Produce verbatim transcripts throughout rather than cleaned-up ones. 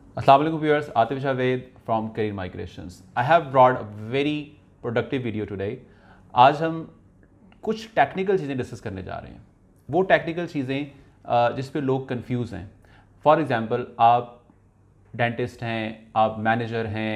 Assalamu alaikum viewers, Atif Javed from Career Migrations. I have brought a very productive video today. आज हम कुछ technical चीज़ें discuss करने जा रहे हैं। वो टेक्निकल चीज़ें जिस पे लोग कंफ्यूज हैं। फॉर एग्ज़ाम्पल, आप डेंटिस्ट हैं, आप मैनेजर हैं,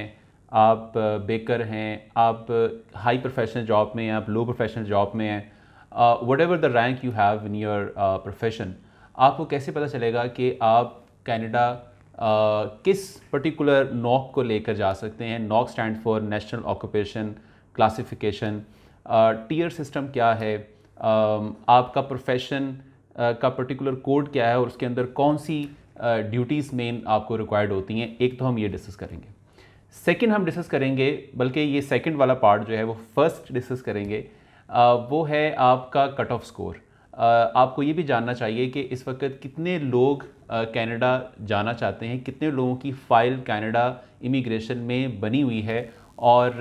आप बेकर हैं, आप हाई प्रोफेशनल जॉब में हैं, आप लो प्रोफेशनल जॉब में हैं, whatever the rank you have in your profession, आपको कैसे पता चलेगा कि आप कनाडा Uh, किस पर्टिकुलर नॉक को लेकर जा सकते हैं। NOC stand for national occupation classification. Tier system क्या है, uh, आपका प्रोफेशन uh, का पर्टिकुलर कोड क्या है और उसके अंदर कौन सी ड्यूटीज़ मेन आपको रिक्वायर्ड होती हैं। एक तो हम ये डिस्कस करेंगे। सेकंड हम डिस्कस करेंगे, बल्कि ये सेकंड वाला पार्ट जो है वो फर्स्ट डिस्कस करेंगे, uh, वो है आपका कट ऑफ स्कोर। आपको ये भी जानना चाहिए कि इस वक्त कितने लोग कनाडा जाना चाहते हैं, कितने लोगों की फ़ाइल कनाडा इमिग्रेशन में बनी हुई है और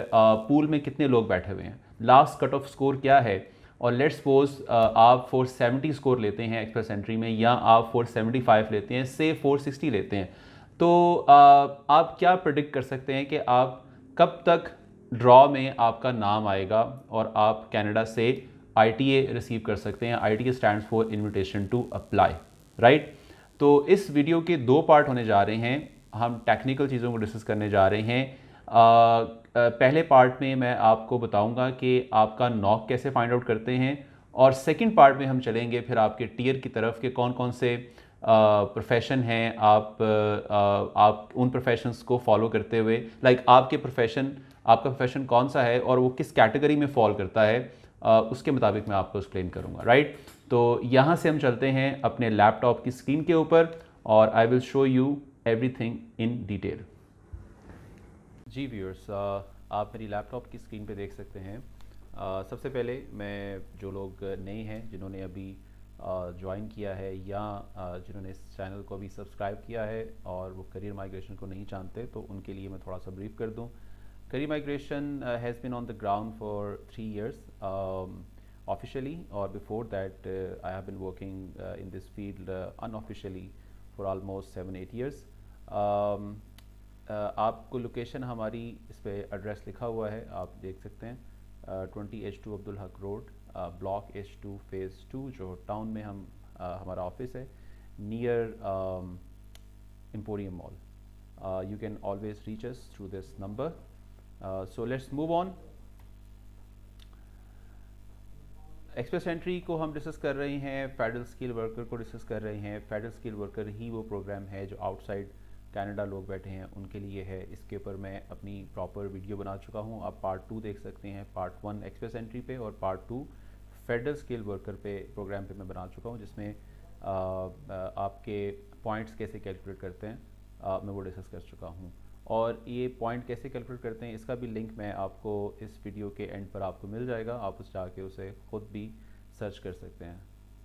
पूल में कितने लोग बैठे हुए हैं। लास्ट कट ऑफ स्कोर क्या है, और लेट्स सपोज आप फोर सेवेंटी स्कोर लेते हैं एक्सप्रेस एंट्री में, या आप फोर सेवेंटी फाइव लेते हैं, से फोर सिक्सटी लेते हैं, तो आप क्या प्रेडिक्ट कर सकते हैं कि आप कब तक ड्रॉ में आपका नाम आएगा और आप कनाडा से आई टी ए रिसीव कर सकते हैं। I T A stands for invitation to apply, right. तो इस वीडियो के दो पार्ट होने जा रहे हैं। हम टेक्निकल चीज़ों को डिस्कस करने जा रहे हैं। आ, आ, पहले पार्ट में मैं आपको बताऊंगा कि आपका नॉक कैसे फाइंड आउट करते हैं, और सेकंड पार्ट में हम चलेंगे फिर आपके टीयर की तरफ के कौन कौन से प्रोफेशन हैं, आप आ, आप उन प्रोफेशंस को फॉलो करते हुए, लाइक आपके प्रोफेशन आपका प्रोफेशन कौन सा है और वो किस कैटेगरी में फॉल करता है, आ, उसके मुताबिक मैं आपको एक्सप्लेन करूँगा, राइट। तो यहाँ से हम चलते हैं अपने लैपटॉप की स्क्रीन के ऊपर और I will show you everything in detail. जी व्यूअर्स, आप मेरी लैपटॉप की स्क्रीन पे देख सकते हैं। uh, सबसे पहले मैं, जो लोग नए हैं, जिन्होंने अभी ज्वाइन uh, किया है, या uh, जिन्होंने इस चैनल को अभी सब्सक्राइब किया है और वो करियर माइग्रेशन को नहीं जानते, तो उनके लिए मैं थोड़ा सा ब्रीफ कर दूँ। Career migration uh, has been on the ground for three years um, officially, or before that uh, I have been working uh, in this field uh, unofficially for almost seven eight years. um, uh, आपको location हमारी इस पे address लिखा हुआ है, आप देख सकते हैं, twenty H two Abdul Haq road, block H two phase two, जो टाउन में हम uh, हमारा ऑफिस है, near emporium mall. You can always reach us through this number. Uh, so let's move on. Express entry को हम डिस्कस कर रहे हैं, फेडरल स्किल वर्कर को डिस्कस कर रहे हैं। फेडरल स्किल वर्कर ही वो प्रोग्राम है जो आउटसाइड कनाडा लोग बैठे हैं उनके लिए है। इसके ऊपर मैं अपनी प्रॉपर वीडियो बना चुका हूँ, आप पार्ट टू देख सकते हैं। पार्ट वन एक्सप्रेस एंट्री पे और part two federal skill worker पे प्रोग्राम पे मैं बना चुका हूँ, जिसमें आ, आपके पॉइंट्स कैसे कैलकुलेट करते हैं आ, मैं वो डिस्कस कर चुका हूँ। और ये पॉइंट कैसे कैलकुलेट करते हैं इसका भी लिंक मैं आपको इस वीडियो के एंड पर आपको मिल जाएगा, आप उस जाके उसे खुद भी सर्च कर सकते हैं।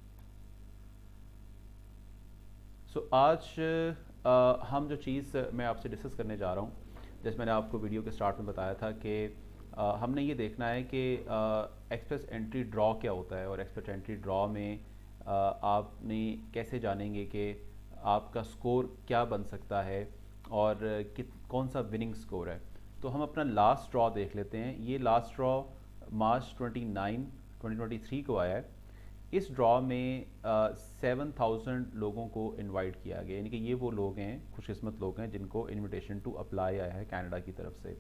सो so, आज आ, हम जो चीज़ मैं आपसे डिस्कस करने जा रहा हूँ, जैसे मैंने आपको वीडियो के स्टार्ट में बताया था कि आ, हमने ये देखना है कि एक्सप्रेस एंट्री ड्रॉ क्या होता है, और एक्सप्रेस एंट्री ड्रॉ में आ, आपने कैसे जानेंगे कि आपका स्कोर क्या बन सकता है और कित कौन सा विनिंग स्कोर है। तो हम अपना लास्ट ड्रॉ देख लेते हैं। ये last draw March twenty nine twenty twenty three को आया है। इस ड्रॉ में सेवन थाउजेंड लोगों को इनवाइट किया गया, यानी कि ये वो लोग हैं, खुशकिस्मत लोग हैं जिनको इनविटेशन टू अप्लाई आया है कनाडा की तरफ से।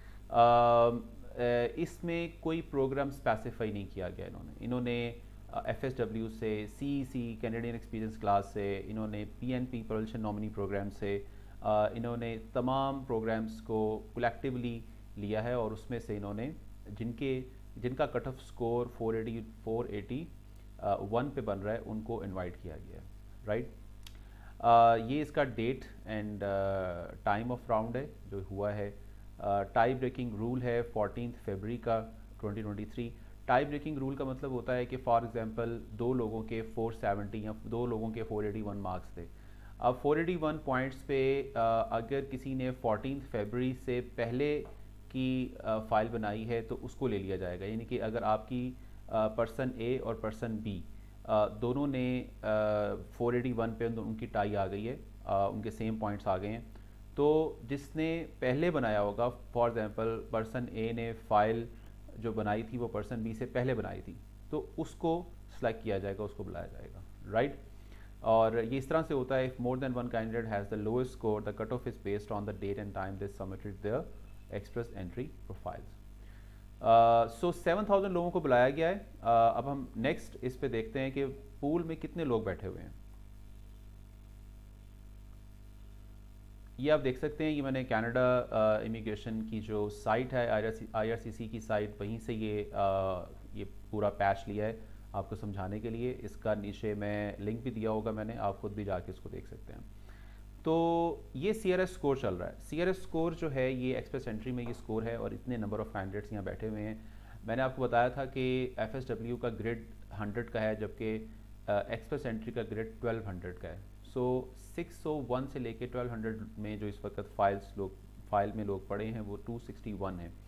uh, इसमें कोई प्रोग्राम स्पेसिफाई नहीं किया गया। इन्होंने इन्होंने एफ एस डब्ल्यू से, C E C Canadian experience class से, इन्होंने P N P provincial nominee programme से, Uh, इन्होंने तमाम प्रोग्राम्स को कलेक्टिवली लिया है, और उसमें से इन्होंने जिनके जिनका cut off score four eighty four eighty one पे बन रहा है उनको इनवाइट किया गया, राइट। uh, ये इसका date and time of round है जो हुआ है। टाई ब्रेकिंग रूल है फोर्टीन्थ फरवरी का twenty twenty three. Tie breaking rule का मतलब होता है कि फॉर एग्जांपल दो लोगों के फोर सेवेंटी या दो लोगों के फोर एटी वन मार्क्स थे। अब फोर एटी वन पॉइंट्स पे अगर किसी ने फोर्टीन फरवरी से पहले की फ़ाइल बनाई है तो उसको ले लिया जाएगा। यानी कि अगर आपकी पर्सन ए और पर्सन बी दोनों ने फोर एटी वन पे उनकी टाई आ गई है, आ, उनके सेम पॉइंट्स आ गए हैं। तो जिसने पहले बनाया होगा, फॉर एग्जांपल पर्सन ए ने फाइल जो बनाई थी वो पर्सन बी से पहले बनाई थी, तो उसको सेलेक्ट किया जाएगा, उसको बुलाया जाएगा, राइट। और ये इस तरह से होता है, if more than one candidate has the lowest score the cut off is based on the date and time they submitted their express entry profiles. So seven thousand लोगों को बुलाया गया है। uh, अब हम नेक्स्ट इस पे देखते हैं कि पूल में कितने लोग बैठे हुए हैं। ये आप देख सकते हैं, ये मैंने कनाडा इमिग्रेशन की जो साइट है, आई आर सी सी की साइट, वहीं से ये आ, ये पूरा पैच लिया है आपको समझाने के लिए। इसका नीचे मैं लिंक भी दिया होगा मैंने, आप खुद भी जाके इसको देख सकते हैं। तो ये सी आर एस स्कोर चल रहा है। सी आर एस स्कोर जो है ये एक्सप्रेस एंट्री में ये स्कोर है और इतने नंबर ऑफ़ कैंडिडेट्स यहाँ बैठे हुए हैं। मैंने आपको बताया था कि एफ एस डब्ल्यू का ग्रिड हंड्रेड का है, जबकि एक्सप्रेस एंट्री का ग्रिड ट्वेल्व हंड्रेड का है। सो सिक्स ओ वन से लेके ट्वेल्व हंड्रेड में जो इस वक्त फाइल्स लोग फाइल में लोग पड़े हैं वो टू सिक्सटी वन है।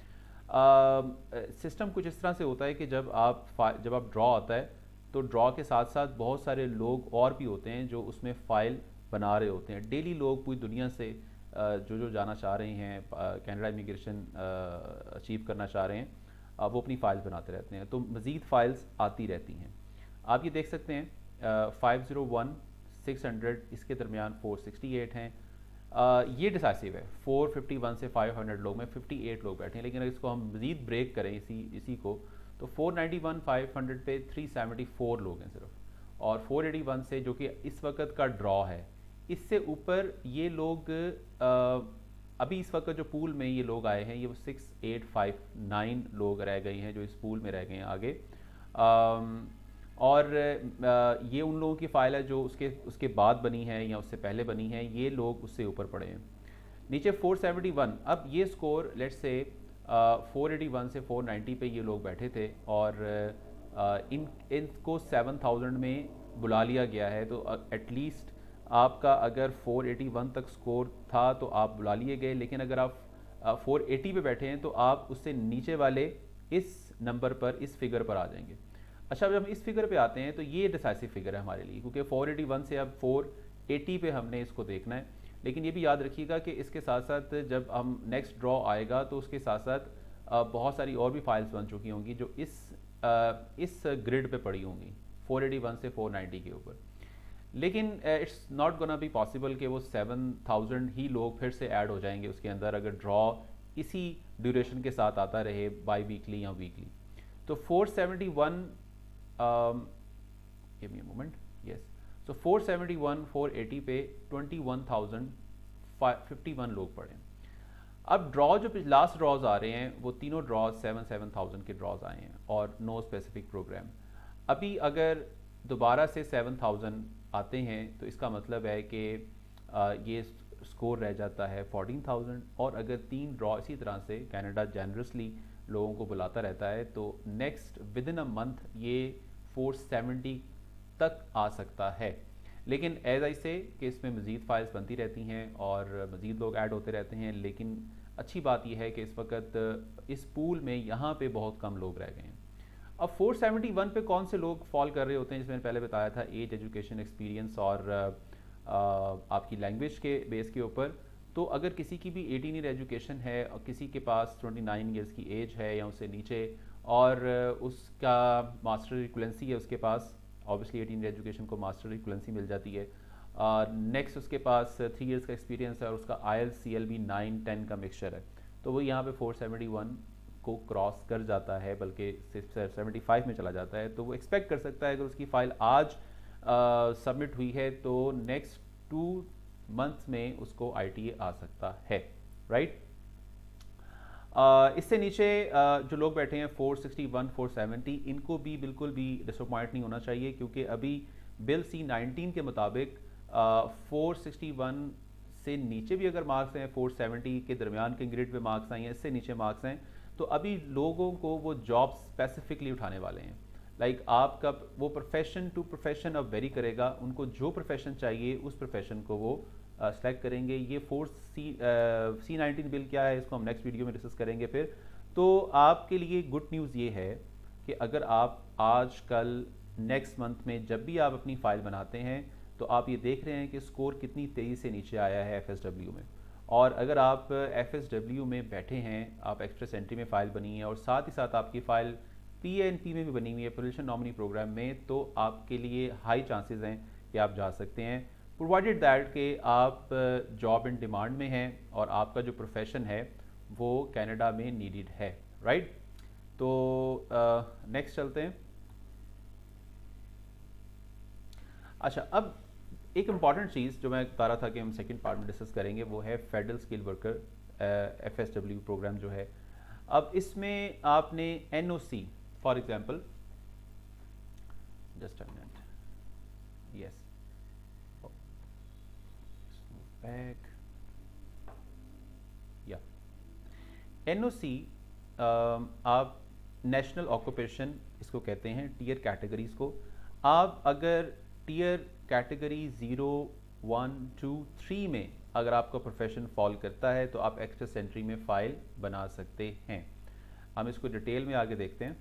सिस्टम uh, कुछ इस तरह से होता है कि जब आप जब आप ड्रॉ आता है तो ड्रॉ के साथ साथ बहुत सारे लोग और भी होते हैं जो उसमें फ़ाइल बना रहे होते हैं। डेली लोग पूरी दुनिया से uh, जो जो जाना चाह रहे हैं, कनाडा इमिग्रेशन अचीव करना चाह रहे हैं, uh, वो अपनी फ़ाइल्स बनाते रहते हैं, तो मज़ीद फ़ाइल्स आती रहती हैं। आप ये देख सकते हैं five zero one six hundred, इसके दरमियान फोर सिक्सटी एट हैं। uh, ये डिसाइसिव है। फोर फिफ्टी वन से फाइव हंड्रेड लोग में फिफ्टी एट लोग बैठे हैं, लेकिन अगर इसको हम मज़ीद ब्रेक करें इसी इसी को, तो four ninety one five hundred पे थ्री सेवेंटी फोर लोग हैं सिर्फ, और फोर एटी वन से जो कि इस वक्त का ड्रॉ है, इससे ऊपर ये लोग आ, अभी इस वक्त जो पूल में ये लोग आए हैं ये सिक्स एट फाइव नाइन लोग रह गए हैं जो इस पूल में रह गए हैं आगे। आ, और आ, ये उन लोगों की फ़ाइल है जो उसके उसके बाद बनी है या उससे पहले बनी है, ये लोग उससे ऊपर पड़े हैं। नीचे फोर सेवेंटी वन, अब ये स्कोर लेट्स से फोर एटी वन से फोर नाइन्टी पे ये लोग बैठे थे और आ, इन इनको सेवन थाउजेंड में बुला लिया गया है। तो एटलीस्ट आपका अगर फोर एटी वन तक स्कोर था तो आप बुला लिए गए, लेकिन अगर आप फोर एटी पे बैठे हैं तो आप उससे नीचे वाले इस नंबर पर, इस फिगर पर आ जाएंगे। अच्छा, जब हम इस फिगर पे आते हैं तो ये डिसाइसिव फिगर है हमारे लिए, क्योंकि फोर एटी वन से अब फोर एटी पे हमने इसको देखना है। लेकिन ये भी याद रखिएगा कि इसके साथ साथ जब हम नेक्स्ट ड्रॉ आएगा तो उसके साथ साथ बहुत सारी और भी फाइल्स बन चुकी होंगी जो इस आ, इस ग्रिड पे पड़ी होंगी फोर एटी वन से फोर नाइन्टी के ऊपर। लेकिन it's not gonna be possible कि वो सेवन थाउजेंड ही लोग फिर से ऐड हो जाएंगे उसके अंदर, अगर ड्रॉ इसी ड्यूरेशन के साथ आता रहे बाई वीकली या वीकली। तो four seventy one, give me a moment, yes, so four seventy one four eighty पे twenty one thousand fifty one लोग पड़े। अब ड्रॉ जो लास्ट ड्रॉज आ रहे हैं वो तीनों ड्रॉज सेवन सेवन थाउजेंड के ड्रॉज आए हैं और नो स्पेसिफिक प्रोग्राम। अभी अगर दोबारा से सेवन थाउजेंड आते हैं तो इसका मतलब है कि ये स्कोर रह जाता है फोर्टीन थाउजेंड, और अगर तीन ड्रॉ इसी तरह से कनाडा जेनरसली लोगों को बुलाता रहता है तो next within a month ये फोर सेवेंटी तक आ सकता है। लेकिन एज आई से कि इसमें मज़ीद फाइल्स बनती रहती हैं और मज़ीद लोग ऐड होते रहते हैं। लेकिन अच्छी बात यह है कि इस वक्त इस पूल में यहाँ पे बहुत कम लोग रह गए हैं। अब फोर सेवेंटी वन पे कौन से लोग फॉल कर रहे होते हैं, जिसमें मैंने पहले बताया था, एज, एजुकेशन, एक्सपीरियंस और आ, आपकी लैंग्वेज के बेस के ऊपर। तो अगर किसी की भी एटीन ईयर एजुकेशन है और किसी के पास ट्वेंटी नाइन ईयर्स की एज है या उससे नीचे, और उसका मास्टर इक्वलेंसी है उसके पास, ऑब्वियसली एटीन ईयर एजुकेशन को मास्टर इक्वलेंसी मिल जाती है। नेक्स्ट uh, उसके पास थ्री इयर्स का एक्सपीरियंस है और उसका I L C L B nine ten का मिक्सचर है, तो वो यहाँ पे फोर सेवेंटी वन को क्रॉस कर जाता है, बल्कि सेवेंटी फाइव में चला जाता है। तो वो एक्सपेक्ट कर सकता है अगर उसकी फ़ाइल आज सबमिट uh, हुई है तो नेक्स्ट टू मंथ्स में उसको आई टी ए आ सकता है, राइट। uh, इससे नीचे uh, जो लोग बैठे हैं four sixty one four seventy, इनको भी बिल्कुल भी डिसअपॉइंट नहीं होना चाहिए, क्योंकि अभी बिल सी नाइनटीन के मुताबिक फोर सिक्सटी वन से नीचे भी अगर मार्क्स हैं, फोर सेवेंटी के दरमियान के ग्रेड पे मार्क्स आए हैं, इससे नीचे मार्क्स हैं, तो अभी लोगों को वो जॉब स्पेसिफिकली उठाने वाले हैं। लाइक like आपका वो प्रोफेशन टू प्रोफेशन अब वेरी करेगा, उनको जो प्रोफेशन चाहिए उस प्रोफेशन को वो सेलेक्ट uh, करेंगे। ये force C C nineteen bill क्या है इसको हम नेक्स्ट वीडियो में डिस्कस करेंगे फिर। तो आपके लिए गुड न्यूज़ ये है कि अगर आप आज कल नेक्स्ट मंथ में जब भी आप अपनी फ़ाइल बनाते हैं तो आप ये देख रहे हैं कि स्कोर कितनी तेज़ी से नीचे आया है एफ एस डब्ल्यू में। और अगर आप एफ एस डब्ल्यू में बैठे हैं, आप एक्सप्रेस एंट्री में फ़ाइल बनी है और साथ ही साथ आपकी फ़ाइल पी एन पी में भी बनी हुई है, प्रोविजनल नॉमिनी प्रोग्राम में, तो आपके लिए हाई चांसेस हैं कि आप जा सकते हैं, प्रोवाइडेड दैट कि आप जॉब इन डिमांड में हैं और आपका जो प्रोफेशन है वो कनाडा में नीडेड है, राइट। तो नेक्स्ट uh, चलते हैं। अच्छा, अब एक इम्पॉर्टेंट चीज़ जो मैं बता रहा था कि हम सेकंड पार्ट में डिस्कस करेंगे वो है federal skill worker F S W program जो है। अब इसमें आपने N O C for example, just a minute, yes, back, या एन ओ सी आप नेशनल ऑक्यूपेशन इसको कहते हैं, टीयर कैटेगरीज को। आप अगर tier category zero one two three में अगर आपका प्रोफेशन फॉल करता है तो आप एक्सप्रेस एंट्री में फ़ाइल बना सकते हैं। हम इसको डिटेल में आगे देखते हैं।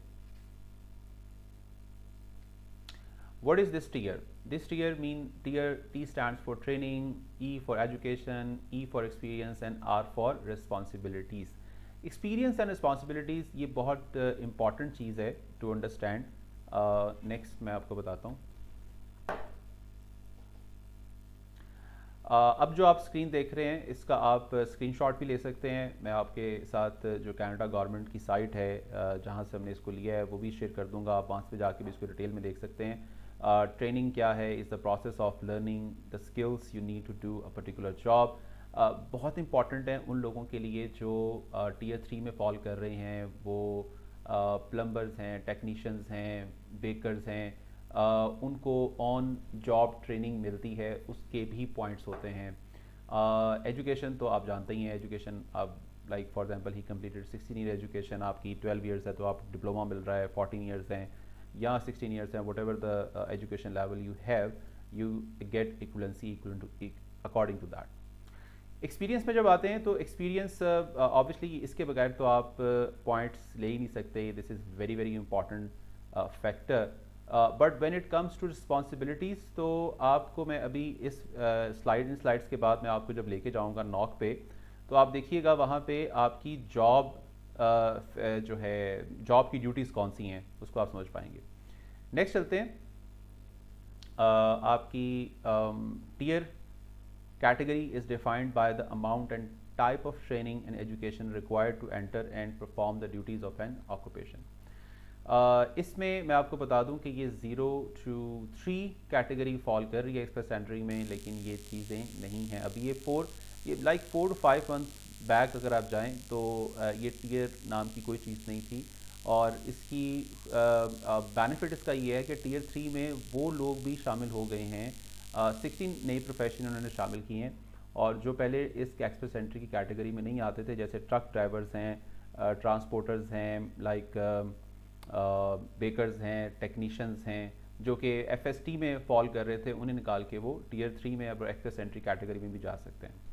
What is this tier? This tier mean tier T stands for training, E for education, E for experience and R for responsibilities. Experience and responsibilities ये बहुत important uh, चीज़ है to understand. नेक्स्ट uh, मैं आपको बताता हूँ। uh, अब जो आप स्क्रीन देख रहे हैं इसका आप स्क्रीनशॉट भी ले सकते हैं। मैं आपके साथ जो कनाडा गवर्नमेंट की साइट है uh, जहाँ से हमने इसको लिया है वो भी शेयर कर दूंगा, आप वहाँ पे जाके भी इसको डिटेल में देख सकते हैं। ट्रेनिंग uh, क्या है, is the process of learning the skills you need to do a particular job. बहुत इंपॉर्टेंट है उन लोगों के लिए जो टीयर uh, थ्री में फॉल कर रहे हैं, वो प्लम्बर्स uh, हैं, टेक्नीशियंस हैं, बेकर्स हैं, uh, उनको ऑन जॉब ट्रेनिंग मिलती है, उसके भी पॉइंट्स होते हैं। एजुकेशन uh, तो आप जानते ही हैं, एजुकेशन आप लाइक फॉर एग्जांपल ही कंप्लीटेड सिक्सटीन ईयर एजुकेशन, आपकी ट्वेल्व ईयर्स है तो आप डिप्लोमा मिल रहा है, फोर्टीन ईयर्स हैं या सिक्सटीन ईयर्स हैं, whatever the education level you have, you get equivalency equal to according to that. Experience में जब आते हैं तो एक्सपीरियंस ऑब्वियसली uh, इसके बगैर तो आप पॉइंट्स uh, ले ही नहीं सकते, this is very very important factor. But when it comes to responsibilities, तो आपको मैं अभी इस स्लाइड uh, इन स्लाइड्स के बाद मैं आपको जब लेके जाऊँगा नॉक पे, तो आप देखिएगा वहाँ पे आपकी जॉब uh, जो है जॉब की ड्यूटीज़ कौन सी हैं उसको आप समझ पाएंगे। नेक्स्ट चलते हैं। uh, आपकी tier category is defined by the amount and type of training and education required to enter and perform the duties of an occupation. uh, इसमें मैं आपको बता दूं कि ये zero two three category fall कर रही है एक्सप्रेस एंट्री में, लेकिन ये चीज़ें नहीं हैं अभी। ये फोर ये like four two five month back अगर आप जाएं तो uh, ये टीयर नाम की कोई चीज़ नहीं थी, और इसकी बेनिफिट uh, uh, इसका ये है कि टीयर थ्री में वो लोग भी शामिल हो गए हैं, सिक्सटीन uh, नई प्रोफेशन उन्होंने शामिल किए हैं, और जो पहले इस एक्सप्रेस एंट्री की कैटेगरी में नहीं आते थे, जैसे ट्रक ड्राइवर्स हैं, ट्रांसपोर्टर्स uh, हैं, लाइक बेकर्स हैं, टेक्नीशियंस हैं, जो कि एफ एस टी में फॉल कर रहे थे, उन्हें निकाल के वो टीयर थ्री में अब एक्सप्रेस एंट्री कैटेगरी में भी जा सकते हैं।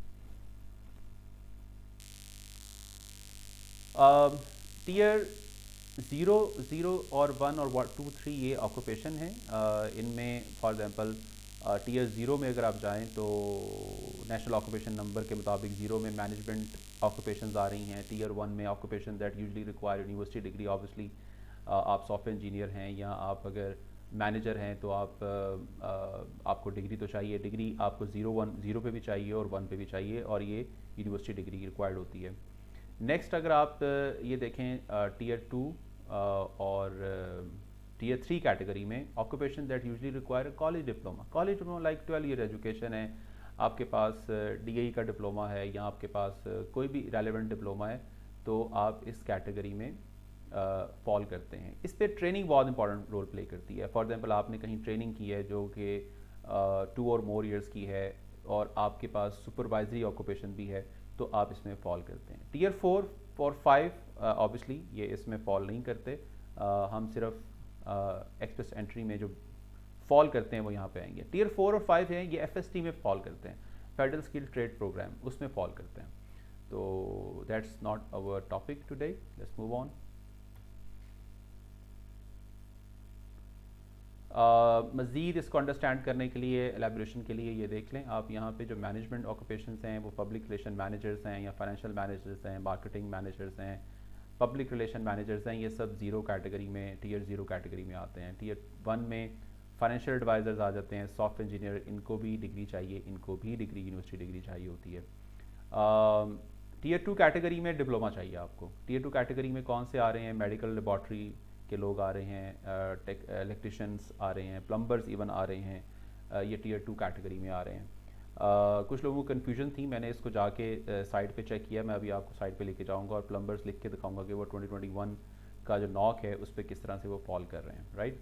टीयर ज़ीरो ज़ीरो और वन और टू थ्री ये ऑक्यूपेशन है। uh, इनमें फॉर एग्जांपल टीयर ज़ीरो में अगर आप जाएं तो नेशनल ऑक्यूपेशन नंबर के मुताबिक ज़ीरो में मैनेजमेंट ऑक्यूपेशंस आ रही हैं। टीयर वन में occupation that usually require university degree, obviously आप सॉफ्टवेयर इंजीनियर हैं या आप अगर मैनेजर हैं तो आप uh, uh, आपको डिग्री तो चाहिए, डिग्री आपको ज़ीरो वन ज़ीरो पे भी चाहिए और वन पे भी चाहिए, और ये यूनिवर्सिटी डिग्री रिक्वायर्ड होती है। नेक्स्ट अगर आप uh, ये देखें टीयर टू और टीयर थ्री कैटेगरी में, occupation that usually require college diploma, college diploma like twelve year education है, आपके पास डी ए ई का डिप्लोमा है या आपके पास uh, कोई भी रेलेवेंट डिप्लोमा है, तो आप इस कैटेगरी में फॉल uh, करते हैं। इस पर ट्रेनिंग बहुत इंपॉर्टेंट रोल प्ले करती है। फॉर एग्जांपल आपने कहीं ट्रेनिंग की है जो कि टू और मोर ईयर्स की है और आपके पास सुपरवाइजरी ऑक्यूपेशन भी है, तो आप इसमें फॉल करते हैं। टीयर फोर और फाइव ऑब्वियसली ये इसमें फॉल नहीं करते, uh, हम सिर्फ एक्सप्रेस uh, एंट्री में जो फॉल करते हैं वो यहाँ पे आएंगे। टीयर फोर और फाइव हैं ये एफ एस टी में फॉल करते हैं, फेडरल स्किल ट्रेड प्रोग्राम, उसमें फॉल करते हैं। तो that's not our topic today, let's move on. मज़ीद इसको अंडरस्टैंड करने के लिए, एलेबोरेशन के लिए ये देख लें आप यहाँ पे जो मैनेजमेंट ऑक्यूपेशंस हैं वो पब्लिक रिलेशन मैनेजर्स हैं या फाइनेंशियल मैनेजर्स हैं, मार्केटिंग मैनेजर्स हैं, पब्लिक रिलेशन मैनेजर्स हैं, ये सब ज़ीरो कैटेगरी में, टीयर ज़ीरो कैटेगरी में आते हैं। टीयर वन में फाइनेंशियल एडवाइज़र्स आ जाते हैं, सॉफ्टवेयर इंजीनियर, इनको भी डिग्री चाहिए, इनको भी डिग्री यूनिवर्सिटी डिग्री चाहिए होती है। टीयर टू कैटेगरी में डिप्लोमा चाहिए आपको। टीयर टू कैटेगरी में कौन से आ रहे हैं? मेडिकल लेबॉर्ट्री के लोग आ रहे हैं, टेक इलेक्ट्रिशियंस आ रहे हैं, प्लम्बर्स इवन आ रहे हैं, uh, ये टीयर टू कैटेगरी में आ रहे हैं। uh, कुछ लोगों को कन्फ्यूजन थी, मैंने इसको जाके साइट पे चेक किया, मैं अभी आपको साइट पे लेके जाऊंगा और प्लम्बर्स लिख के दिखाऊंगा कि वो ट्वेंटी ट्वेंटी वन का जो नॉक है उस पर किस तरह से वो फॉल कर रहे हैं, राइट।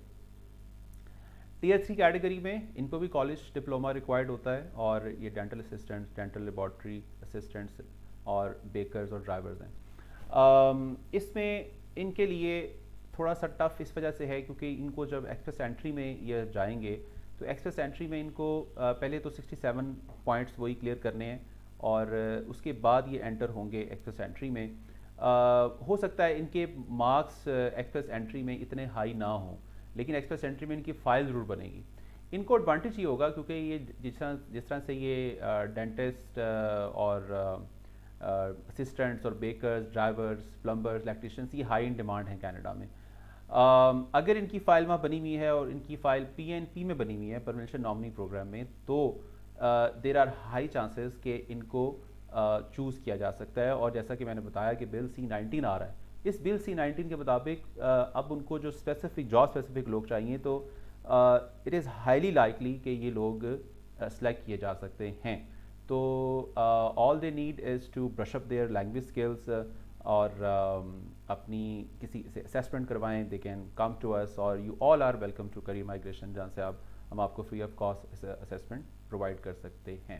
टीयर थ्री कैटेगरी में इनको भी कॉलेज डिप्लोमा रिक्वायर्ड होता है और ये dental assistants, dental laboratory assistants और बेकर्स और ड्राइवर्स हैं। um, इसमें इनके लिए थोड़ा सा टफ इस वजह से है क्योंकि इनको जब एक्सप्रेस एंट्री में ये जाएंगे तो एक्सप्रेस एंट्री में इनको पहले तो सिक्सटी सेवन पॉइंट्स वही क्लियर करने हैं और उसके बाद ये एंटर होंगे एक्सप्रेस एंट्री में। uh, हो सकता है इनके मार्क्स एक्सप्रेस एंट्री में इतने हाई ना हों, लेकिन एक्सप्रेस एंट्री में इनकी फ़ाइल ज़रूर बनेगी। इनको एडवांटेज ये होगा क्योंकि ये जिस तरह जिस तरह से ये डेंटिस्ट और असिस्टेंट्स और बेकर्स, ड्राइवर्स, प्लम्बर्स, इलेक्ट्रिशियंस ये हाई इन डिमांड हैं कनाडा में। Um, अगर इनकी फ़ाइल वहाँ बनी हुई है और इनकी फ़ाइल पी एन पी में बनी हुई है, परमानेंट नॉमिनी प्रोग्राम में, तो देर आर हाई चांसेस कि इनको चूज़ uh, किया जा सकता है। और जैसा कि मैंने बताया कि बिल सी नाइनटीन आ रहा है, इस बिल सी नाइनटीन के मुताबिक uh, अब उनको जो स्पेसिफिक जॉब स्पेसिफिक लोग चाहिए तो इट इज़ हाईली लाइकली कि ये लोग सेलेक्ट uh, किए जा सकते हैं। तो all they need is to brush up their language skills और uh, अपनी किसी से असेसमेंट करवाएं। They can come to us और you all are welcome to Career Migration, जहाँ से आप हम आपको free of cost assessment provide कर सकते हैं।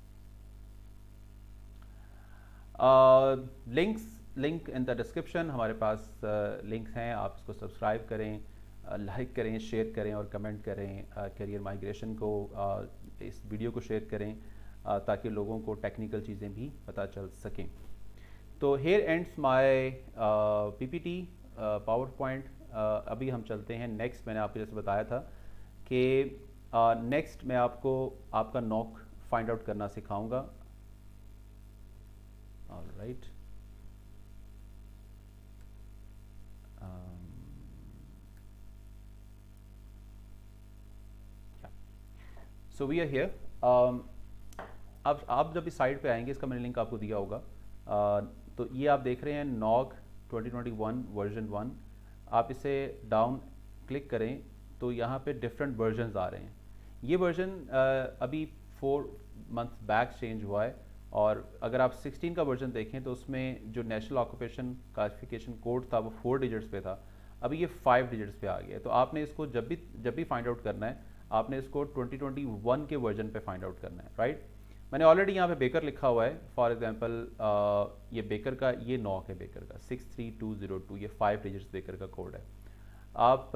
Links link in the description, हमारे पास लिंक्स uh, हैं, आप इसको सब्सक्राइब करें, लाइक uh, करें, शेयर करें और कमेंट करें करियर uh, माइग्रेशन को, uh, इस वीडियो को शेयर करें uh, ताकि लोगों को टेक्निकल चीज़ें भी पता चल सकें। तो here ends my PPT PowerPoint. अभी हम चलते हैं नेक्स्ट। मैंने आपको जैसे बताया था कि नेक्स्ट uh, मैं आपको आपका नॉक फाइंड आउट करना सिखाऊंगा। Alright, so we are here. अब आप जब इस साइट पे आएंगे, इसका मैंने लिंक आपको दिया होगा, uh, तो ये आप देख रहे हैं NOC twenty twenty one version one. आप इसे डाउन क्लिक करें तो यहाँ पे डिफरेंट वर्जन्स आ रहे हैं। ये वर्जन अभी फोर मंथ्स बैक चेंज हुआ है और अगर आप सिक्सटीन का वर्जन देखें तो उसमें जो नेशनल ऑक्यूपेशन क्लासिफिकेशन कोड था वो फोर डिजिट्स पे था, अभी ये फाइव डिजिट्स पे आ गया है। तो आपने इसको जब भी जब भी फाइंड आउट करना है, आपने इसको ट्वेंटी ट्वेंटी वन के वर्जन पे फाइंड आउट करना है, राइट। मैंने ऑलरेडी यहाँ पे बेकर लिखा हुआ है, फॉर एग्जांपल ये बेकर का ये नॉक है, बेकर का six three two zero two, ये फाइव डिजिट्स बेकर का कोड है। आप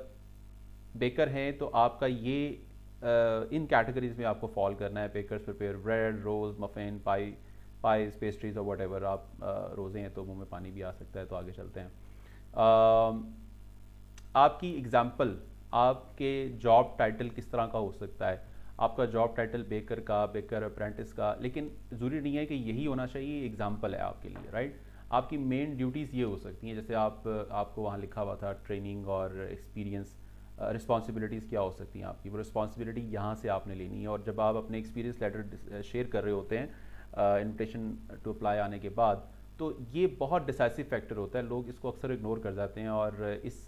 बेकर हैं तो आपका ये uh, इन कैटेगरीज में आपको फॉल करना है। Bakers prepare bread, rolls, muffin, pie pies, pastries और वट एवर। आप uh, रोज़े हैं तो मुंह में पानी भी आ सकता है। तो आगे चलते हैं। uh, आपकी एग्जाम्पल, आपके जॉब टाइटल किस तरह का हो सकता है? आपका जॉब टाइटल बेकर का, बेकर अप्रेंटिस का, लेकिन ज़रूरी नहीं है कि यही होना चाहिए, एग्जाम्पल है आपके लिए, राइट। आपकी मेन ड्यूटीज़ ये हो सकती हैं, जैसे आप आपको वहाँ लिखा हुआ था ट्रेनिंग और एक्सपीरियंस, रिस्पॉन्सिबिलिटीज़ क्या हो सकती हैं आपकी, वो रिस्पॉन्सिबिलिटी यहाँ से आपने लेनी है। और जब आप अपने एक्सपीरियंस लेटर शेयर कर रहे होते हैं इन्विटेशन टू अप्लाई आने के बाद, तो ये बहुत डिसाइसिव फैक्टर होता है। लोग इसको अक्सर इग्नोर कर जाते हैं और इस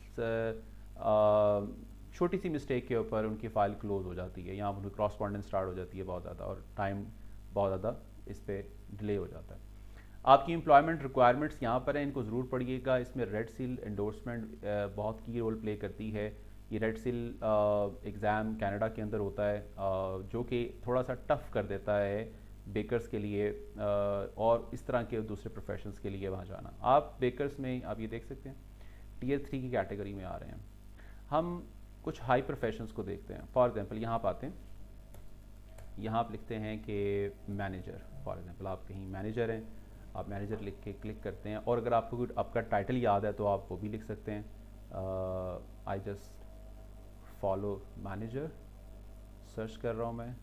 uh, छोटी सी मिस्टेक के ऊपर उनकी फ़ाइल क्लोज़ हो जाती है, यहाँ उनकी क्रॉसपॉन्डेंस स्टार्ट हो जाती है बहुत ज़्यादा और टाइम बहुत ज़्यादा इस पर डिले हो जाता है। आपकी एम्प्लॉयमेंट रिक्वायरमेंट्स यहाँ पर हैं, इनको ज़रूर पढ़िएगा। इसमें रेड सील एंडोर्समेंट बहुत की रोल प्ले करती है। ये रेड सील एग्ज़ाम कनाडा के अंदर होता है, uh, जो कि थोड़ा सा टफ़ कर देता है बेकर्स के लिए uh, और इस तरह के दूसरे प्रोफेशंस के लिए वहाँ जाना। आप बेकर्स में आप ये देख सकते हैं टीयर थ्री की कैटेगरी में आ रहे हैं। हम कुछ हाई प्रोफेशंस को देखते हैं। फॉर एग्जांपल यहाँ आप आते हैं, यहाँ आप लिखते हैं कि मैनेजर, फॉर एग्जांपल आप कहीं मैनेजर हैं, आप मैनेजर लिख के क्लिक करते हैं। और अगर आपको आपका टाइटल याद है तो आप वो भी लिख सकते हैं। I just follow manager search कर रहा हूँ मैं।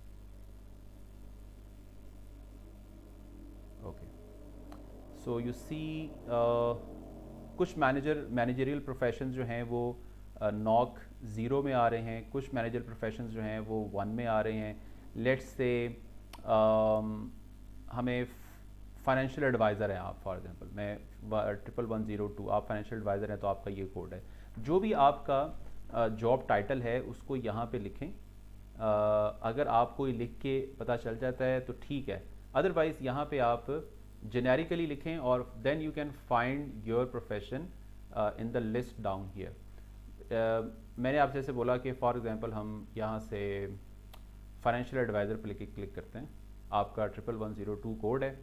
ओके, सो यू सी कुछ मैनेजर मैनेजरियल प्रोफेशंस जो हैं वो नॉक uh, ज़ीरो में आ रहे हैं, कुछ मैनेजर प्रोफेशंस जो हैं वो वन में आ रहे हैं। लेट्स से um, हमें फाइनेंशियल एडवाइज़र हैं आप, फॉर एग्जांपल मैं ट्रिपल वन ज़ीरो टू, आप फाइनेंशियल एडवाइज़र हैं तो आपका ये कोड है। जो भी आपका जॉब uh, टाइटल है उसको यहाँ पे लिखें। uh, अगर आपको ये लिख के पता चल जाता है तो ठीक है, अदरवाइज़ यहाँ पे आप जेनेरिकली लिखें और then you can find your profession in the list down here. मैंने आपसे जैसे बोला कि फॉर एग्जांपल हम यहाँ से फाइनेंशियल एडवाइज़र पर लिख क्लिक करते हैं, आपका triple one zero two code है।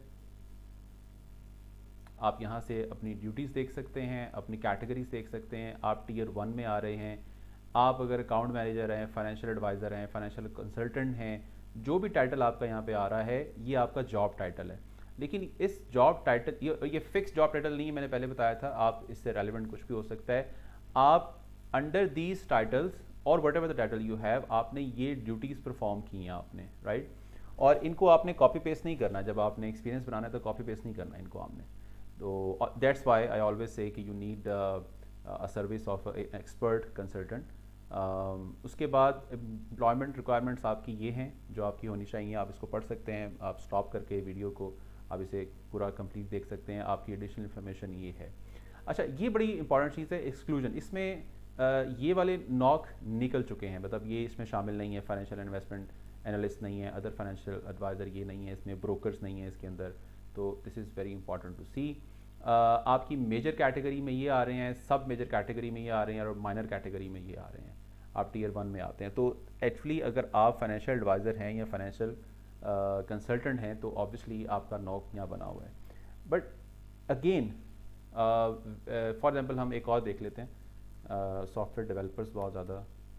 आप यहाँ से अपनी ड्यूटीज़ देख सकते हैं, अपनी कैटेगरीज देख सकते हैं। आप टीयर वन में आ रहे हैं। आप अगर अकाउंट मैनेजर हैं, फाइनेंशियल एडवाइज़र हैं, फाइनेंशियल कंसल्टेंट हैं, जो भी टाइटल आपका यहाँ पे आ रहा है ये आपका जॉब टाइटल है। लेकिन इस जॉब टाइटल ये, ये फिक्स जॉब टाइटल नहीं है, मैंने पहले बताया था, आप इससे रेलिवेंट कुछ भी हो सकता है। आप अंडर दीज टाइटल्स और whatever the title you have, आपने ये ड्यूटीज़ परफॉर्म की हैं आपने, राइट। और इनको आपने कॉपी पेस्ट नहीं करना, जब आपने एक्सपीरियंस बनाना है तो कॉपी पेस्ट नहीं करना इनको आपने। तो that's why I always say कि you need a service of expert consultant. उसके बाद एम्प्लॉयमेंट रिक्वायरमेंट्स आपकी ये हैं जो आपकी होनी चाहिए। आप इसको पढ़ सकते हैं, आप स्टॉप करके वीडियो को आप इसे पूरा कंप्लीट देख सकते हैं। आपकी एडिशनल इन्फॉर्मेशन ये है। अच्छा, ये बड़ी इंपॉर्टेंट चीज़ है एक्सक्लूजन। इसमें uh, ये वाले नॉक निकल चुके हैं, मतलब ये इसमें शामिल नहीं है। फाइनेंशियल इन्वेस्टमेंट एनालिस्ट नहीं है, अदर फाइनेंशियल एडवाइज़र ये नहीं है, इसमें ब्रोकर्स नहीं है इसके अंदर। तो this is very important to see. आपकी मेजर कैटेगरी में ये आ रहे हैं, सब मेजर कैटेगरी में ये आ रहे हैं और माइनर कैटेगरी में ये आ रहे हैं। आप टीयर वन में आते हैं। तो एक्चुअली अगर आप फाइनेंशियल एडवाइज़र हैं या फाइनेंशियल कंसल्टेंट हैं तो ऑब्वियसली आपका नॉक यहाँ बना हुआ है। बट अगेन फॉर एग्जांपल हम एक और देख लेते हैं। सॉफ्टवेयर uh, डेवलपर्स बहुत ज़्यादा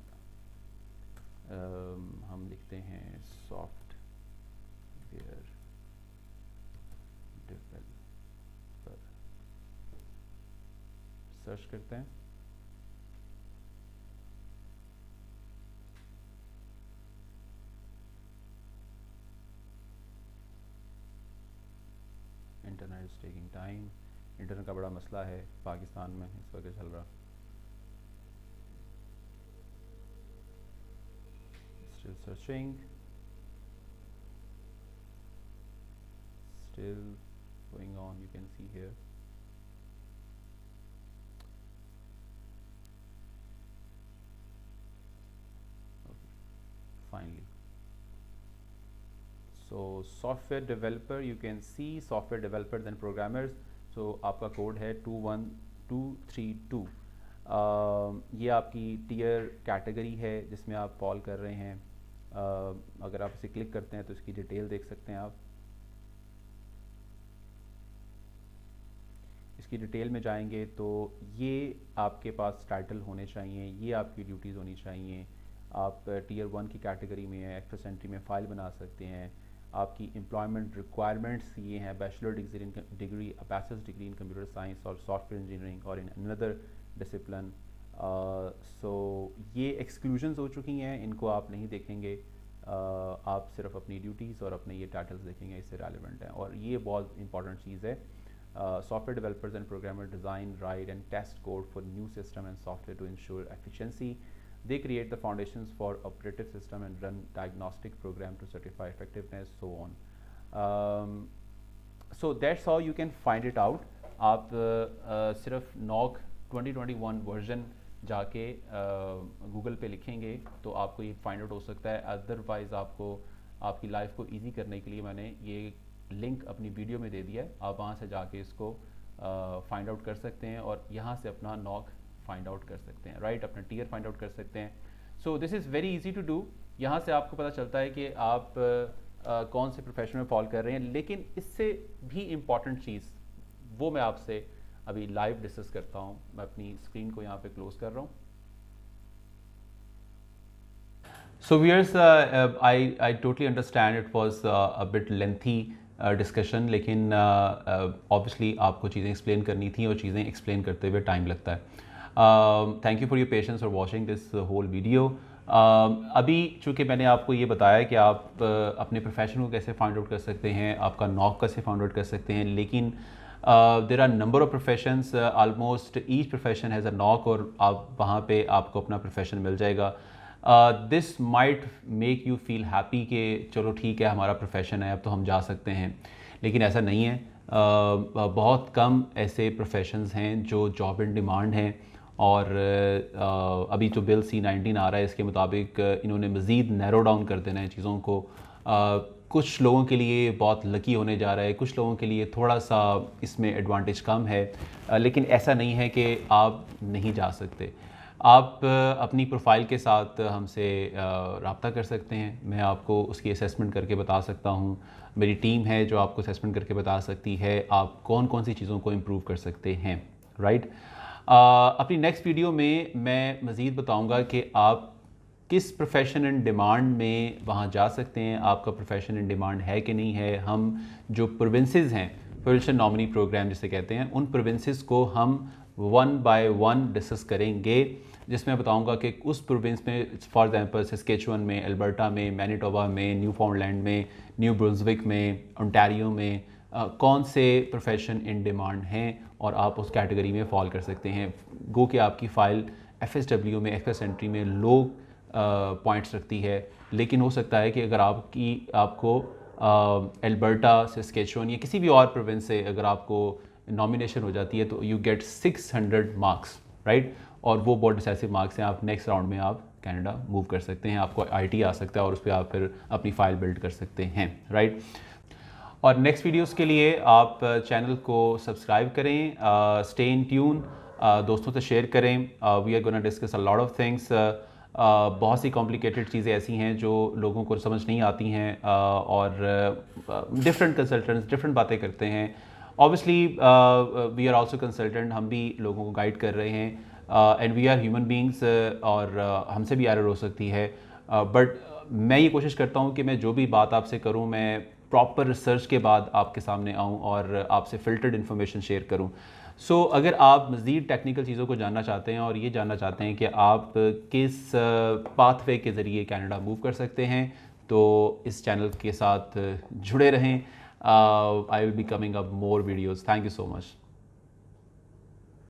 uh, हम लिखते हैं सॉफ्टवेयर डेवलपर, सर्च करते हैं। Internet is taking time. Internet का बड़ा मसला है पाकिस्तान में इस वक्त चल रहा। Still searching, still going on, you can see here. Okay, finally. So software developer, you can see software developers and programmers. So आपका कोड है two one two three two. ये आपकी टीयर कैटेगरी है जिसमें आप फॉल कर रहे हैं। Uh, अगर आप इसे क्लिक करते हैं तो इसकी डिटेल देख सकते हैं। आप इसकी डिटेल में जाएंगे तो ये आपके पास टाइटल होने चाहिए, ये आपकी ड्यूटीज़ होनी चाहिए। आप टीयर वन की कैटेगरी में है, एक्सप्रेस एंट्री में फ़ाइल बना सकते हैं। आपकी एम्प्लॉयमेंट रिक्वायरमेंट्स ये हैं, bachelor degree in degree bachelors degree in computer science और सॉफ्टवेयर इंजीनियरिंग और in another discipline. So uh, so, ये एक्सक्लूजन्स हो चुकी हैं, इनको आप नहीं देखेंगे। uh, आप सिर्फ अपनी ड्यूटीज़ और अपने ये टाइटल्स देखेंगे, इससे रेलिवेंट हैं। और ये बहुत इंपॉर्टेंट चीज़ है। Software developers and programmer design, write and test code for new system and software to ensure efficiency. They create the foundations for operative system and run diagnostic program to certify effectiveness, so on. So that's how you can find it out. आप uh, सिर्फ NOC twenty twenty one version जाके Google पे लिखेंगे तो आपको ये find out हो सकता है। अदरवाइज़ आपको आपकी लाइफ को इजी करने के लिए मैंने ये लिंक अपनी वीडियो में दे दिया है, आप वहाँ से जाके इसको फाइंड आउट कर सकते हैं और यहाँ से अपना नॉक फाइंड आउट कर सकते हैं, राइट, अपना टीयर फाइंड आउट कर सकते हैं। So this is very easy to do. यहाँ से आपको पता चलता है कि आप uh, कौन से प्रोफेशन में फॉल कर रहे हैं। लेकिन इससे भी इम्पॉर्टेंट चीज़ वो मैं आपसे अभी लाइव डिस्कस करता हूँ। मैं अपनी स्क्रीन को यहाँ पे क्लोज कर रहा हूँ। So viewers, I I totally understand it was a bit lengthy discussion, लेकिन ऑब्वियसली uh, uh, आपको चीज़ें एक्सप्लेन करनी थी और चीज़ें एक्सप्लेन करते हुए टाइम लगता है। Thank you for your patience for watching this whole video. अभी चूँकि मैंने आपको ये बताया कि आप uh, अपने प्रोफेशन को कैसे फाइंड आउट कर सकते हैं, आपका नॉक कैसे फाइंड आउट कर सकते हैं, लेकिन there are number of professions, almost each profession has a NOC, और आप वहाँ पे आपको अपना प्रोफेशन मिल जाएगा। This might make you feel happy कि चलो ठीक है हमारा प्रोफेशन है अब तो हम जा सकते हैं, लेकिन ऐसा नहीं है। uh, बहुत कम ऐसे प्रोफेशंस हैं जो जॉब इन डिमांड हैं, और uh, अभी जो बिल सी नाइनटीन आ रहा है इसके मुताबिक इन्होंने मज़ीद नैरो डाउन कर देना है चीज़ों को। uh, कुछ लोगों के लिए बहुत लकी होने जा रहा है, कुछ लोगों के लिए थोड़ा सा इसमें एडवांटेज कम है, uh, लेकिन ऐसा नहीं है कि आप नहीं जा सकते। आप uh, अपनी प्रोफाइल के साथ हमसे uh, रब्ता कर सकते हैं, मैं आपको उसकी असेसमेंट करके बता सकता हूँ, मेरी टीम है जो आपको असेसमेंट करके बता सकती है आप कौन कौन सी चीज़ों को इम्प्रूव कर सकते हैं, राइट। Uh, अपनी नेक्स्ट वीडियो में मैं मज़ीद बताऊंगा कि आप किस प्रोफेशन इन डिमांड में वहाँ जा सकते हैं, आपका प्रोफेशन इन डिमांड है कि नहीं है। हम जो प्रोविंसेस हैं, प्रोविंशियल नॉमिनी प्रोग्राम जिसे कहते हैं, उन प्रोविंसेस को हम वन बाय वन डिस्कस करेंगे, जिसमें मैं बताऊंगा कि उस प्रोविंस में, फॉर एग्जांपल सस्केचुअन में, अल्बर्टा में, मैनिटोबा में, न्यू फाउंडलैंड में, न्यू ब्रुंसविक में, ओंटारियो में Uh, कौन से प्रोफेशन इन डिमांड हैं और आप उस कैटेगरी में फॉल कर सकते हैं। गो कि आपकी फ़ाइल एफ एस डब्ल्यू में, एक्सप्रेस एंट्री में लो पॉइंट्स रखती है, लेकिन हो सकता है कि अगर आपकी आपको अल्बर्टा, सस्केचुअन या किसी भी और प्रोविंस से अगर आपको नॉमिनेशन हो जाती है तो you get six hundred marks, right, और वो बहुत डिसाइसिव मार्क्स हैं। आप नेक्स्ट राउंड में आप कनाडा मूव कर सकते हैं, आपको आई टी आ सकता है और उस पर आप फिर अपनी फ़ाइल बिल्ड कर सकते हैं, राइट। और नेक्स्ट वीडियोस के लिए आप चैनल को सब्सक्राइब करें, स्टे इन ट्यून, दोस्तों से शेयर करें। We are gonna discuss a lot of things. बहुत सी कॉम्प्लिकेटेड चीज़ें ऐसी हैं जो लोगों को समझ नहीं आती हैं, uh, और डिफरेंट कंसल्टेंट्स डिफरेंट बातें करते हैं। Obviously we are also consultant, हम भी लोगों को गाइड कर रहे हैं, and we are human beings, और uh, हमसे भी एरर हो सकती है, बट uh, मैं ये कोशिश करता हूँ कि मैं जो भी बात आपसे करूँ मैं प्रॉपर रिसर्च के बाद आपके सामने आऊँ और आपसे फ़िल्टर्ड इन्फॉर्मेशन शेयर करूँ। सो so, अगर आप मज़ीद टेक्निकल चीज़ों को जानना चाहते हैं और ये जानना चाहते हैं कि आप किस पाथवे के ज़रिए कनाडा मूव कर सकते हैं, तो इस चैनल के साथ जुड़े रहें। I will be coming up more videos. Thank you so much.